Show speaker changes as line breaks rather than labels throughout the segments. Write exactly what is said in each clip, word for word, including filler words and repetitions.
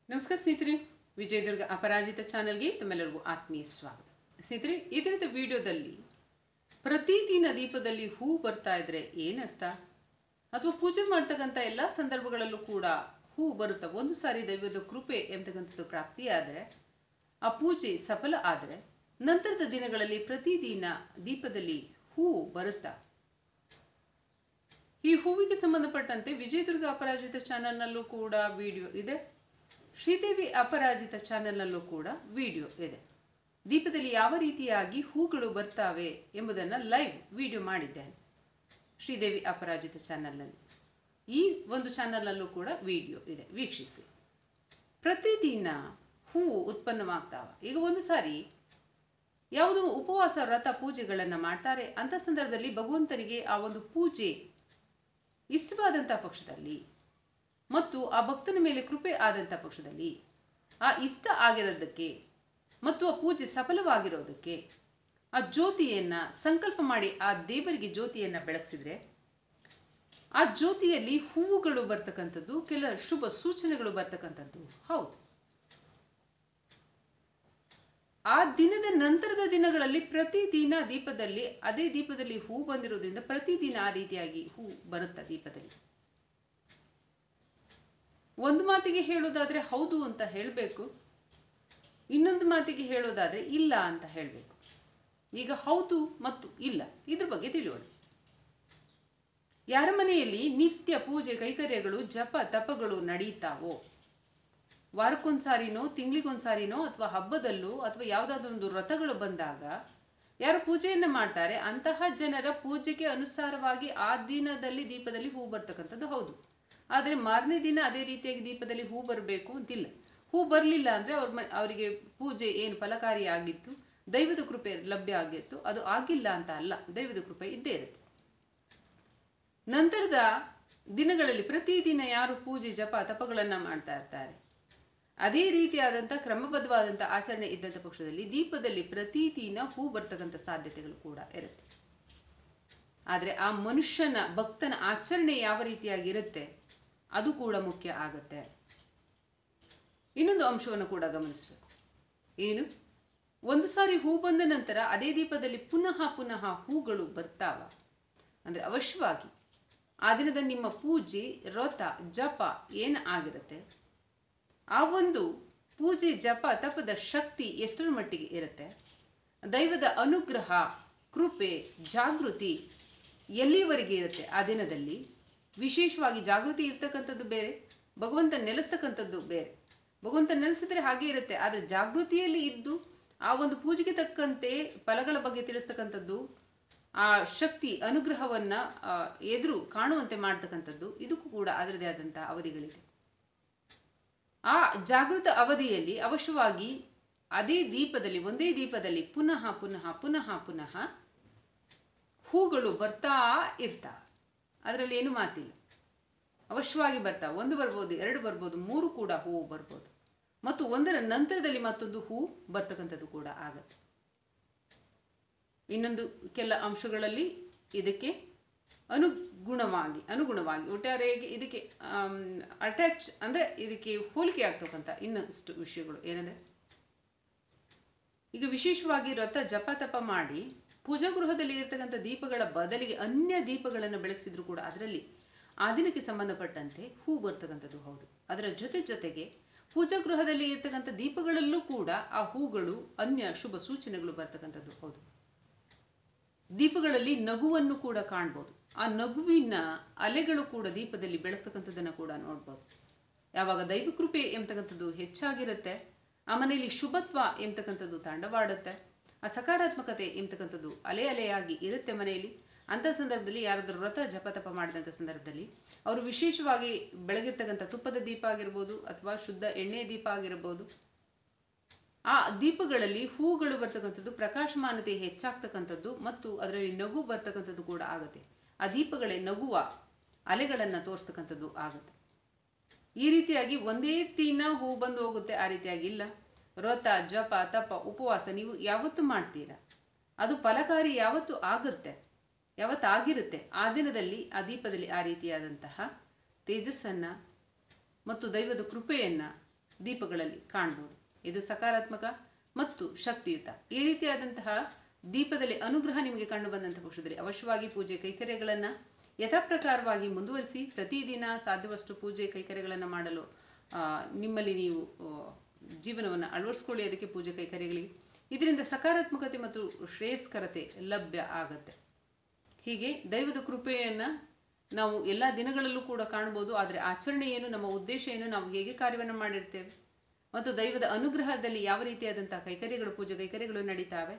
ನಮಸ್ಕಾರ ಸ್ನೇಹಿತರೆ, ವಿಜಯದುರ್ಗ ಅಪರಾಜಿತ ಚಾನೆಲ್ಗೆ ತಮ್ಮೆಲ್ಲರಿಗೂ ಆತ್ಮೀಯ ಸ್ವಾಗತ. ಸ್ನೇಹಿತರೆ, ಈ ದಿನದ ವಿಡಿಯೋದಲ್ಲಿ ಪ್ರತಿದಿನ ದೀಪದಲ್ಲಿ ಹೂ ಬರ್ತಾ ಇದ್ರೆ ಏನರ್ಥ, ಅಥವಾ ಪೂಜೆ ಮಾಡ್ತಕ್ಕಂಥ ಎಲ್ಲ ಸಂದರ್ಭಗಳಲ್ಲೂ ಕೂಡ ಹೂ ಬರುತ್ತಾ, ಒಂದು ಸಾರಿ ದೈವದ ಕೃಪೆ ಎಂಬತಕ್ಕಂಥದ್ದು ಪ್ರಾಪ್ತಿಯಾದರೆ, ಆ ಪೂಜೆ ಸಫಲ ಆದರೆ ನಂತರದ ದಿನಗಳಲ್ಲಿ ಪ್ರತಿದಿನ ದೀಪದಲ್ಲಿ ಹೂ ಬರುತ್ತಾ, ಈ ಹೂವಿಗೆ ಸಂಬಂಧಪಟ್ಟಂತೆ ವಿಜಯದುರ್ಗ ಅಪರಾಜಿತ ಚಾನೆಲ್ನಲ್ಲೂ ಕೂಡ ವಿಡಿಯೋ ಇದೆ, ಶ್ರೀದೇವಿ ಅಪರಾಜಿತ ಚಾನೆಲ್ನಲ್ಲೂ ಕೂಡ ವಿಡಿಯೋ ಇದೆ. ದೀಪದಲ್ಲಿ ಯಾವ ರೀತಿಯಾಗಿ ಹೂಗಳು ಬರ್ತಾವೆ ಎಂಬುದನ್ನು ಲೈವ್ ವಿಡಿಯೋ ಮಾಡಿದ್ದೇನೆ ಶ್ರೀದೇವಿ ಅಪರಾಜಿತ ಚಾನೆಲ್ನಲ್ಲಿ. ಈ ಒಂದು ಚಾನೆಲ್ನಲ್ಲೂ ಕೂಡ ವಿಡಿಯೋ ಇದೆ, ವೀಕ್ಷಿಸಿ. ಪ್ರತಿದಿನ ಹೂವು ಉತ್ಪನ್ನವಾಗ್ತಾವ. ಈಗ ಒಂದು ಸಾರಿ ಯಾವುದೋ ಉಪವಾಸ ವ್ರತ ಪೂಜೆಗಳನ್ನು ಮಾಡ್ತಾರೆ, ಅಂತ ಸಂದರ್ಭದಲ್ಲಿ ಭಗವಂತನಿಗೆ ಆ ಒಂದು ಪೂಜೆ ಇಷ್ಟವಾದಂಥ ಪಕ್ಷದಲ್ಲಿ ಮತ್ತು ಆ ಭಕ್ತನ ಮೇಲೆ ಕೃಪೆ ಆದಂಥ ಪಕ್ಷದಲ್ಲಿ, ಆ ಇಷ್ಟ ಆಗಿರೋದಕ್ಕೆ ಮತ್ತು ಆ ಪೂಜೆ ಸಫಲವಾಗಿರೋದಕ್ಕೆ ಆ ಜ್ಯೋತಿಯನ್ನ ಸಂಕಲ್ಪ ಮಾಡಿ ಆ ದೇವರಿಗೆ ಜ್ಯೋತಿಯನ್ನ ಬೆಳಗಿಸಿದ್ರೆ, ಆ ಜ್ಯೋತಿಯಲ್ಲಿ ಹೂವುಗಳು ಬರ್ತಕ್ಕಂಥದ್ದು, ಕೆಲ ಶುಭ ಸೂಚನೆಗಳು ಬರ್ತಕ್ಕಂಥದ್ದು ಹೌದು. ಆ ದಿನದ ನಂತರದ ದಿನಗಳಲ್ಲಿ ಪ್ರತಿದಿನ ದೀಪದಲ್ಲಿ ಅದೇ ದೀಪದಲ್ಲಿ ಹೂ ಬಂದಿರೋದ್ರಿಂದ ಪ್ರತಿದಿನ ಆ ರೀತಿಯಾಗಿ ಹೂ ಬರುತ್ತಾ ದೀಪದಲ್ಲಿ. ಒಂದು ಮಾತಿಗೆ ಹೇಳೋದಾದ್ರೆ ಹೌದು ಅಂತ ಹೇಳಬೇಕು, ಇನ್ನೊಂದು ಮಾತಿಗೆ ಹೇಳೋದಾದ್ರೆ ಇಲ್ಲ ಅಂತ ಹೇಳಬೇಕು. ಈಗ ಹೌದು ಮತ್ತು ಇಲ್ಲ ಇದ್ರ ಬಗ್ಗೆ ತಿಳಿಯೋಣ. ಯಾರ ಮನೆಯಲ್ಲಿ ನಿತ್ಯ ಪೂಜೆ ಕೈಕರ್ಯಗಳು ಜಪ ತಪಗಳು ನಡೀತಾವೋ, ವಾರಕ್ಕೊಂದ್ಸಾರಿನೋ ತಿಂಗಳಿಗೊಂದ್ಸಾರಿನೋ ಅಥವಾ ಹಬ್ಬದಲ್ಲೂ ಅಥವಾ ಯಾವುದಾದ್ರೂ ಒಂದು ವ್ರತಗಳು ಬಂದಾಗ ಯಾರು ಪೂಜೆಯನ್ನ ಮಾಡ್ತಾರೆ, ಅಂತಹ ಜನರ ಪೂಜೆಗೆ ಅನುಸಾರವಾಗಿ ಆ ದಿನದಲ್ಲಿ ದೀಪದಲ್ಲಿ ಹೂ ಬರ್ತಕ್ಕಂಥದ್ದು ಹೌದು. ಆದರೆ ಮಾರನೇ ದಿನ ಅದೇ ರೀತಿಯಾಗಿ ದೀಪದಲ್ಲಿ ಹೂ ಬರಬೇಕು ಅಂತಿಲ್ಲ. ಹೂ ಬರಲಿಲ್ಲ ಅಂದ್ರೆ ಅವ್ರ ಮ ಅವರಿಗೆ ಪೂಜೆ ಏನು ಫಲಕಾರಿ ಆಗಿತ್ತು, ದೈವದ ಕೃಪೆ ಲಭ್ಯ ಆಗಿತ್ತು, ಅದು ಆಗಿಲ್ಲ ಅಂತ ಅಲ್ಲ, ದೈವದ ಕೃಪೆ ಇದ್ದೇ ಇರುತ್ತೆ. ನಂತರದ ದಿನಗಳಲ್ಲಿ ಪ್ರತಿದಿನ ಯಾರು ಪೂಜೆ ಜಪ ತಪಗಳನ್ನ ಮಾಡ್ತಾ ಇರ್ತಾರೆ, ಅದೇ ರೀತಿಯಾದಂಥ ಕ್ರಮಬದ್ಧವಾದಂಥ ಆಚರಣೆ ಇದ್ದಂಥ ಪಕ್ಷದಲ್ಲಿ ದೀಪದಲ್ಲಿ ಪ್ರತಿದಿನ ಹೂ ಬರ್ತಕ್ಕಂಥ ಸಾಧ್ಯತೆಗಳು ಕೂಡ ಇರುತ್ತೆ. ಆದರೆ ಆ ಮನುಷ್ಯನ ಭಕ್ತನ ಆಚರಣೆ ಯಾವ ರೀತಿಯಾಗಿರುತ್ತೆ ಅದು ಕೂಡ ಮುಖ್ಯ ಆಗತ್ತೆ. ಇನ್ನೊಂದು ಅಂಶವನ್ನು ಕೂಡ ಗಮನಿಸಬೇಕು. ಏನು, ಒಂದು ಸಾರಿ ಹೂ ಬಂದ ನಂತರ ಅದೇ ದೀಪದಲ್ಲಿ ಪುನಃ ಪುನಃ ಹೂಗಳು ಬರ್ತಾವ ಅಂದ್ರೆ ಅವಶ್ಯವಾಗಿ ಆ ದಿನದ ನಿಮ್ಮ ಪೂಜೆ ವ್ರತ ಜಪ ಏನ್ ಆಗಿರುತ್ತೆ, ಆ ಒಂದು ಪೂಜೆ ಜಪ ತಪದ ಶಕ್ತಿ ಎಷ್ಟರ ಮಟ್ಟಿಗೆ ಇರುತ್ತೆ, ದೈವದ ಅನುಗ್ರಹ ಕೃಪೆ ಜಾಗೃತಿ ಎಲ್ಲಿವರೆಗೆ ಇರುತ್ತೆ ಆ ದಿನದಲ್ಲಿ. ವಿಶೇಷವಾಗಿ ಜಾಗೃತಿ ಇರ್ತಕ್ಕಂಥದ್ದು ಬೇರೆ, ಭಗವಂತ ನೆಲೆಸ್ತಕ್ಕಂಥದ್ದು ಬೇರೆ. ಭಗವಂತ ನೆಲೆಸಿದ್ರೆ ಹಾಗೆ ಇರುತ್ತೆ, ಆದ್ರೆ ಜಾಗೃತಿಯಲ್ಲಿ ಇದ್ದು ಆ ಒಂದು ಪೂಜೆಗೆ ತಕ್ಕಂತೆ ಫಲಗಳ ಬಗ್ಗೆ ತಿಳಿಸ್ತಕ್ಕಂಥದ್ದು, ಆ ಶಕ್ತಿ ಅನುಗ್ರಹವನ್ನ ಎದುರು ಕಾಣುವಂತೆ ಮಾಡ್ತಕ್ಕಂಥದ್ದು, ಇದಕ್ಕೂ ಕೂಡ ಅದರದೇ ಆದಂತಹ ಅವಧಿಗಳಿದೆ. ಆ ಜಾಗೃತ ಅವಧಿಯಲ್ಲಿ ಅವಶ್ಯವಾಗಿ ಅದೇ ದೀಪದಲ್ಲಿ ಒಂದೇ ದೀಪದಲ್ಲಿ ಪುನಃ ಪುನಃ ಪುನಃ ಪುನಃ ಹೂಗಳು ಬರ್ತಾ ಇರ್ತಾವ. ಅದರಲ್ಲಿ ಏನು ಮಾತಿಲ್ಲ, ಅವಶ್ಯವಾಗಿ ಬರ್ತಾವ. ಒಂದು ಬರ್ಬೋದು, ಎರಡು ಬರ್ಬೋದು, ಮೂರು ಕೂಡ ಹೂವು ಬರ್ಬೋದು, ಮತ್ತು ಒಂದರ ನಂತರದಲ್ಲಿ ಮತ್ತೊಂದು ಹೂ ಬರ್ತಕ್ಕಂಥದ್ದು ಕೂಡ ಆಗತ್ತೆ. ಇನ್ನೊಂದು ಕೆಲ ಅಂಶಗಳಲ್ಲಿ ಇದಕ್ಕೆ ಅನುಗುಣವಾಗಿ ಅನುಗುಣವಾಗಿ ಒಟ್ಟಾರೆಯಾಗಿ ಇದಕ್ಕೆ ಅಟ್ಯಾಚ್ ಅಂದ್ರೆ ಇದಕ್ಕೆ ಹೋಲಿಕೆ ಆಗ್ತಕ್ಕಂಥ ಇನ್ನಷ್ಟು ವಿಷಯಗಳು ಏನಂದ್ರೆ, ಈಗ ವಿಶೇಷವಾಗಿ ವ್ರತ ಜಪ ತಪ ಮಾಡಿ ಪೂಜಾ ಗೃಹದಲ್ಲಿ ಇರ್ತಕ್ಕಂಥ ದೀಪಗಳ ಬದಲಿಗೆ ಅನ್ಯ ದೀಪಗಳನ್ನು ಬೆಳಗಿಸಿದ್ರು ಕೂಡ ಅದರಲ್ಲಿ ಆ ದಿನಕ್ಕೆ ಸಂಬಂಧಪಟ್ಟಂತೆ ಹೂ ಬರ್ತಕ್ಕಂಥದ್ದು ಹೌದು. ಅದರ ಜೊತೆ ಜೊತೆಗೆ ಪೂಜಾ ಗೃಹದಲ್ಲಿ ಇರ್ತಕ್ಕಂಥ ದೀಪಗಳಲ್ಲೂ ಕೂಡ ಆ ಹೂಗಳು ಅನ್ಯ ಶುಭ ಸೂಚನೆಗಳು ಬರ್ತಕ್ಕಂಥದ್ದು ಹೌದು. ದೀಪಗಳಲ್ಲಿ ನಗುವನ್ನು ಕೂಡ ಕಾಣ್ಬೋದು, ಆ ನಗುವಿನ ಅಲೆಗಳು ಕೂಡ ದೀಪದಲ್ಲಿ ಬೆಳಗ್ತಕ್ಕಂಥದ್ದನ್ನು ಕೂಡ ನೋಡ್ಬೋದು. ಯಾವಾಗ ದೈವ ಕೃಪೆ ಎಂಬತಕ್ಕಂಥದ್ದು ಹೆಚ್ಚಾಗಿರುತ್ತೆ, ಆ ಮನೆಯಲ್ಲಿ ಶುಭತ್ವ ಎಂಬತಕ್ಕಂಥದ್ದು ತಾಂಡವಾಡುತ್ತೆ, ಆ ಸಕಾರಾತ್ಮಕತೆ ಎಂಬತಕ್ಕಂಥದ್ದು ಅಲೆ ಅಲೆಯಾಗಿ ಇರುತ್ತೆ ಮನೆಯಲ್ಲಿ. ಅಂತ ಸಂದರ್ಭದಲ್ಲಿ ಯಾರಾದ್ರೂ ವ್ರತ ಜಪತಪ ಮಾಡಿದಂಥ ಸಂದರ್ಭದಲ್ಲಿ ಅವರು ವಿಶೇಷವಾಗಿ ಬೆಳಗಿರ್ತಕ್ಕಂಥ ತುಪ್ಪದ ದೀಪ ಆಗಿರ್ಬೋದು ಅಥವಾ ಶುದ್ಧ ಎಣ್ಣೆ ದೀಪ ಆಗಿರ್ಬೋದು, ಆ ದೀಪಗಳಲ್ಲಿ ಹೂಗಳು ಬರ್ತಕ್ಕಂಥದ್ದು ಪ್ರಕಾಶಮಾನತೆ ಹೆಚ್ಚಾಗ್ತಕ್ಕಂಥದ್ದು ಮತ್ತು ಅದರಲ್ಲಿ ನಗು ಬರ್ತಕ್ಕಂಥದ್ದು ಕೂಡ ಆಗುತ್ತೆ. ಆ ದೀಪಗಳೇ ನಗುವ ಅಲೆಗಳನ್ನ ತೋರಿಸ್ತಕ್ಕಂಥದ್ದು ಆಗುತ್ತೆ. ಈ ರೀತಿಯಾಗಿ ಒಂದೇ ದಿನ ಹೂ ಬಂದು ಹೋಗುತ್ತೆ ಆ ರೀತಿಯಾಗಿ ಇಲ್ಲ. ವ್ರತ ಜಪ ತಪ ಉಪವಾಸ ನೀವು ಯಾವತ್ತು ಮಾಡ್ತೀರಾ, ಅದು ಫಲಕಾರಿ ಯಾವತ್ತು ಆಗುತ್ತೆ, ಯಾವತ್ತಾಗಿರುತ್ತೆ, ಆ ದಿನದಲ್ಲಿ ಆ ದೀಪದಲ್ಲಿ ಆ ರೀತಿಯಾದಂತಹ ತೇಜಸ್ಸನ್ನ ಮತ್ತು ದೈವದ ಕೃಪೆಯನ್ನ ದೀಪಗಳಲ್ಲಿ ಕಾಣಬಹುದು. ಇದು ಸಕಾರಾತ್ಮಕ ಮತ್ತು ಶಕ್ತಿಯುತ. ಈ ರೀತಿಯಾದಂತಹ ದೀಪದಲ್ಲಿ ಅನುಗ್ರಹ ನಿಮಗೆ ಕಂಡು ಬಂದಂತಹ ಪಕ್ಷದಲ್ಲಿ ಅವಶ್ಯವಾಗಿ ಪೂಜೆ ಕೈಕರ್ಯಗಳನ್ನ ಯಥಾಪ್ರಕಾರವಾಗಿ ಮುಂದುವರಿಸಿ ಪ್ರತಿದಿನ ಸಾಧ್ಯವಷ್ಟು ಪೂಜೆ ಕೈಕರ್ಯಗಳನ್ನು ಮಾಡಲು ಆ ನಿಮ್ಮಲ್ಲಿ ನೀವು ಜೀವನವನ್ನು ಅಳವಡಿಸ್ಕೊಳ್ಳಿ. ಅದಕ್ಕೆ ಪೂಜೆ ಕೈಕರ್ಯಗಳಿಗೆ ಇದರಿಂದ ಸಕಾರಾತ್ಮಕತೆ ಮತ್ತು ಶ್ರೇಯಸ್ಕರತೆ ಲಭ್ಯ ಆಗತ್ತೆ. ಹೀಗೆ ದೈವದ ಕೃಪೆಯನ್ನ ನಾವು ಎಲ್ಲ ದಿನಗಳಲ್ಲೂ ಕೂಡ ಕಾಣಬಹುದು. ಆದರೆ ಆಚರಣೆ ಏನು, ನಮ್ಮ ಉದ್ದೇಶ ಏನು, ನಾವು ಹೇಗೆ ಕಾರ್ಯವನ್ನು ಮಾಡಿರ್ತೇವೆ ಮತ್ತು ದೈವದ ಅನುಗ್ರಹದಲ್ಲಿ ಯಾವ ರೀತಿಯಾದಂತಹ ಕೈಕರ್ಯಗಳು ಪೂಜೆ ಕೈಕರ್ಯಗಳು ನಡೀತಾವೆ,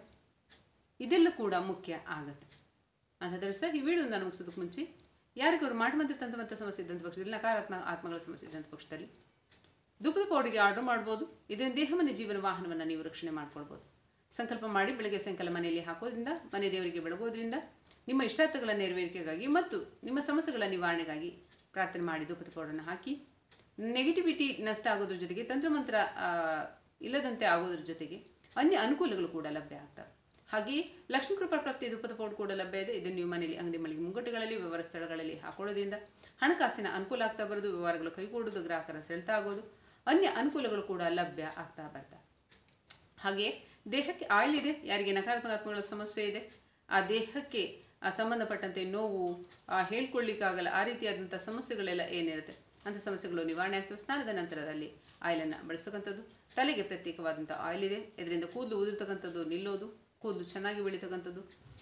ಇದೆಲ್ಲ ಕೂಡ ಮುಖ್ಯ ಆಗತ್ತೆ ಅಂತ ತಿಳಿಸ್ತಾ ಈ ವಿಡಿಯೋ ನಾನು ಮುಗಿಸೋದಕ್ಕೆ ಮುಂಚೆ ಯಾರಿಗಾದ್ರು ಮಾಡುವಂತೆ ತಂತ್ರವಂತ ಸಮಸ್ಯೆ ಇದ್ದಂಥ ಪಕ್ಷದಲ್ಲಿ, ನಕಾರಾತ್ಮಕ ಆತ್ಮಗಳ ಸಮಸ್ಯೆ ಇದ್ದಂಥ ಪಕ್ಷದಲ್ಲಿ ಧೂಪದ ಪೌಡರ್ಗೆ ಆರ್ಡರ್ ಮಾಡ್ಬೋದು. ಇದರಿಂದ ದೇಹಮನೆ ಜೀವನ ವಾಹನವನ್ನು ನೀವು ರಕ್ಷಣೆ ಮಾಡ್ಕೊಳ್ಬೋದು. ಸಂಕಲ್ಪ ಮಾಡಿ ಬೆಳಗ್ಗೆ ಸಾಯಂಕಾಲ ಮನೆಯಲ್ಲಿ ಹಾಕೋದ್ರಿಂದ, ಮನೆ ದೇವರಿಗೆ ಬೆಳಗೋದ್ರಿಂದ ನಿಮ್ಮ ಇಷ್ಟಾರ್ಥಗಳ ನೆರವೇರಿಕೆಗಾಗಿ ಮತ್ತು ನಿಮ್ಮ ಸಮಸ್ಯೆಗಳ ನಿವಾರಣೆಗಾಗಿ ಪ್ರಾರ್ಥನೆ ಮಾಡಿ ಧೂಪದ ಪೌಡರ್ನ ಹಾಕಿ ನೆಗೆಟಿವಿಟಿ ನಷ್ಟ ಆಗೋದ್ರ ಜೊತೆಗೆ ತಂತ್ರಮಂತ್ರ ಇಲ್ಲದಂತೆ ಆಗೋದ್ರ ಜೊತೆಗೆ ಅನ್ಯ ಅನುಕೂಲಗಳು ಕೂಡ ಲಭ್ಯ ಆಗ್ತವೆ. ಹಾಗೆಯೇ ಲಕ್ಷ್ಮೀ ಕೃಪಾ ಪ್ರಾಪ್ತಿ ಧೂಪದ ಪೌಡರ್ ಕೂಡ ಲಭ್ಯ ಇದೆ. ಇದನ್ನು ನೀವು ಮನೆಯಲ್ಲಿ ಅಂಗಡಿ ಮಳಿಗೆ ಮುಂಗಟ್ಟುಗಳಲ್ಲಿ ವ್ಯವಹಾರ ಸ್ಥಳಗಳಲ್ಲಿ ಹಾಕೊಳ್ಳೋದ್ರಿಂದ ಹಣಕಾಸಿನ ಅನುಕೂಲ ಆಗ್ತಾ ಬರೋದು, ವ್ಯವಹಾರಗಳು ಕೈಗೂಡೋದು, ಗ್ರಾಹಕರ ಸೆಳೆತ ಆಗೋದು, ಅನ್ಯ ಅನುಕೂಲಗಳು ಕೂಡ ಲಭ್ಯ ಆಗ್ತಾ ಬರ್ತಾ. ಹಾಗೆಯೇ ದೇಹಕ್ಕೆ ಆಯಿಲ್ ಇದೆ, ಯಾರಿಗೆ ನಕಾರಾತ್ಮಕ ಆತ್ಮಗಳ ಸಮಸ್ಯೆ ಇದೆ, ಆ ದೇಹಕ್ಕೆ ಆ ಸಂಬಂಧಪಟ್ಟಂತೆ ನೋವು ಆ ಹೇಳ್ಕೊಳ್ಳಿಕ್ಕಾಗಲ್ಲ, ಆ ರೀತಿಯಾದಂಥ ಸಮಸ್ಯೆಗಳೆಲ್ಲ ಏನಿರುತ್ತೆ ಅಂಥ ಸಮಸ್ಯೆಗಳು ನಿವಾರಣೆ ಆಗ್ತವೆ. ಸ್ನಾನದ ನಂತರದಲ್ಲಿ ಆಯಿಲನ್ನು ಬಳಸ್ತಕ್ಕಂಥದ್ದು. ತಲೆಗೆ ಪ್ರತ್ಯೇಕವಾದಂಥ ಆಯಿಲ್ ಇದೆ, ಇದರಿಂದ ಕೂದಲು ಉದುರ್ತಕ್ಕಂಥದ್ದು ನಿಲ್ಲೋದು, ಕೂದಲು ಚೆನ್ನಾಗಿ ಬೆಳೀತಕ್ಕಂಥದ್ದು,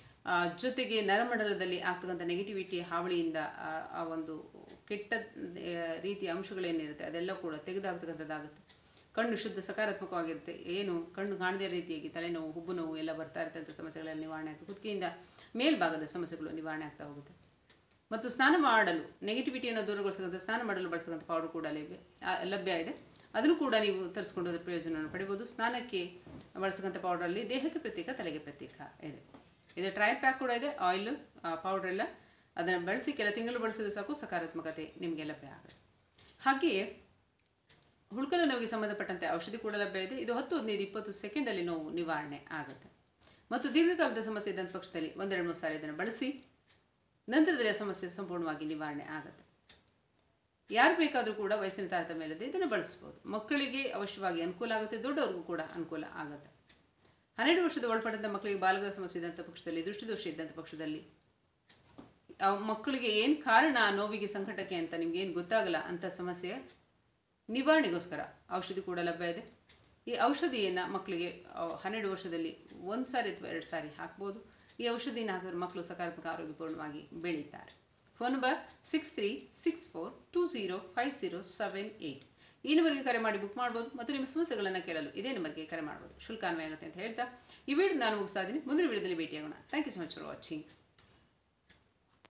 ಜೊತೆಗೆ ನರಮಂಡಲದಲ್ಲಿ ಆಗ್ತಕ್ಕಂಥ ನೆಗೆಟಿವಿಟಿ ಹಾವಳಿಯಿಂದ ಆ ಒಂದು ಕೆಟ್ಟ ರೀತಿಯ ಅಂಶಗಳೇನಿರುತ್ತೆ ಅದೆಲ್ಲ ಕೂಡ ತೆಗೆದುಹಾಕ್ತಕ್ಕಂಥದ್ದಾಗುತ್ತೆ. ಕಣ್ಣು ಶುದ್ಧ ಸಕಾರಾತ್ಮಕವಾಗಿರುತ್ತೆ. ಏನು ಕಣ್ಣು ಕಾಣದೇ ರೀತಿಯಾಗಿ ತಲೆನೋವು, ಹುಬ್ಬು ನೋವು ಎಲ್ಲ ಬರ್ತಾ ಇರ್ತಂಥ ಸಮಸ್ಯೆಗಳೆಲ್ಲ ನಿವಾರಣೆ ಆಗ್ತದೆ. ಕುತ್ತಿಗೆಯಿಂದ ಮೇಲ್ಭಾಗದ ಸಮಸ್ಯೆಗಳು ನಿವಾರಣೆ ಆಗ್ತಾ ಹೋಗುತ್ತೆ. ಮತ್ತು ಸ್ನಾನ ಮಾಡಲು ನೆಗೆಟಿವಿಟಿಯನ್ನು ದೂರಗೊಳಿಸ್ತಕ್ಕಂಥ ಸ್ನಾನ ಮಾಡಲು ಬಳಸ್ತಕ್ಕಂಥ ಪೌಡರ್ ಕೂಡ ಲಭ್ಯ ಲಭ್ಯ ಇದೆ. ಅದನ್ನು ಕೂಡ ನೀವು ತರಿಸ್ಕೊಂಡು ಅದರ ಪ್ರಯೋಜನವನ್ನು ಪಡಿಬೋದು. ಸ್ನಾನಕ್ಕೆ ಬಳಸ್ತಕ್ಕಂಥ ಪೌಡರಲ್ಲಿ ದೇಹಕ್ಕೆ ಪ್ರತ್ಯೇಕ, ತಲೆಗೆ ಪ್ರತ್ಯೇಕ ಇದೆ. ಇದು ಟ್ರೈ ಪ್ಯಾಕ್ ಕೂಡ ಇದೆ, ಆಯಿಲ್ ಪೌಡರ್ ಎಲ್ಲ. ಅದನ್ನು ಬಳಸಿ ಕೆಲ ತಿಂಗಳು ಬಳಸಿದ್ರೆ ಸಾಕು, ಸಕಾರಾತ್ಮಕತೆ ನಿಮಗೆ ಲಭ್ಯ ಆಗುತ್ತೆ. ಹಾಗೆಯೇ ಹುಳ್ಕಲ ನೋವಿಗೆ ಸಂಬಂಧಪಟ್ಟಂತೆ ಔಷಧಿ ಕೂಡ ಲಭ್ಯ ಇದೆ. ಇದು ಹತ್ತು ಹದಿನೈದು ಇಪ್ಪತ್ತು ಸೆಕೆಂಡಲ್ಲಿ ನೋವು ನಿವಾರಣೆ ಆಗುತ್ತೆ. ಮತ್ತು ದೀರ್ಘಕಾಲದ ಸಮಸ್ಯೆ ಇದ್ದಂಥ ಪಕ್ಷದಲ್ಲಿ ಒಂದೆರಡು ಮೂರು ಸಾರಿ ಇದನ್ನು ಬಳಸಿ ನಂತರದಲ್ಲಿ ಆ ಸಮಸ್ಯೆ ಸಂಪೂರ್ಣವಾಗಿ ನಿವಾರಣೆ ಆಗುತ್ತೆ. ಯಾರು ಬೇಕಾದರೂ ಕೂಡ ವಯಸ್ಸಿನ ತಾರತಮ್ಯ ಇಲ್ಲದೆ ಇದನ್ನು ಬಳಸ್ಬೋದು. ಮಕ್ಕಳಿಗೆ ಅವಶ್ಯವಾಗಿ ಅನುಕೂಲ ಆಗುತ್ತೆ, ದೊಡ್ಡವ್ರಿಗೂ ಕೂಡ ಅನುಕೂಲ ಆಗುತ್ತೆ. ಹನ್ನೆರಡು ವರ್ಷದ ಒಳಪಟ್ಟಂಥ ಮಕ್ಕಳಿಗೆ ಬಾಲಗಳ ಸಮಸ್ಯೆ ಇದ್ದಂಥ ಪಕ್ಷದಲ್ಲಿ, ದೃಷ್ಟಿದೋಷ ಇದ್ದಂಥ ಪಕ್ಷದಲ್ಲಿ, ಮಕ್ಕಳಿಗೆ ಏನು ಕಾರಣ ನೋವಿಗೆ ಸಂಕಟಕ್ಕೆ ಅಂತ ನಿಮ್ಗೆ ಏನು ಗೊತ್ತಾಗಲ್ಲ ಅಂತ ಸಮಸ್ಯೆ ನಿವಾರಣೆಗೋಸ್ಕರ ಔಷಧಿ ಕೂಡ ಲಭ್ಯ ಇದೆ. ಈ ಔಷಧಿಯನ್ನು ಮಕ್ಕಳಿಗೆ ಹನ್ನೆರಡು ವರ್ಷದಲ್ಲಿ ಒಂದು ಸಾರಿ ಅಥವಾ ಎರಡು ಸಾರಿ ಹಾಕ್ಬೋದು. ಈ ಔಷಧಿನ ಹಾಕಿದ್ರೆ ಮಕ್ಕಳು ಸಕಾರಾತ್ಮಕ ಆರೋಗ್ಯಪೂರ್ಣವಾಗಿ ಬೆಳೀತಾರೆ. Phone number six three six four two zero five zero seven eight. ಈ ನಂಬರ್ಗೆ ಕರೆ ಮಾಡಿ ಬುಕ್ ಮಾಡ್ಬೋದು ಮತ್ತು ನಿಮ್ಮ ಸಮಸ್ಯೆಗಳನ್ನು ಕೇಳಲು ಇದೇ ನಂಬರ್ಗೆ ಕರೆ ಮಾಡ್ಬೋದು. ಶುಲ್ಕ ಅನ್ವಯ ಆಗುತ್ತೆ ಅಂತ ಹೇಳ್ತಾ ಈ ವಿಡಿಯೋ ನಾನು ಮುಗಿಸ್ತಾ ಇದ್ದೀನಿ. ಮುಂದಿನ ವಿಡಿಯೋದಲ್ಲಿ ಭೇಟಿಯಾಗೋಣ. Thank you so much for watching.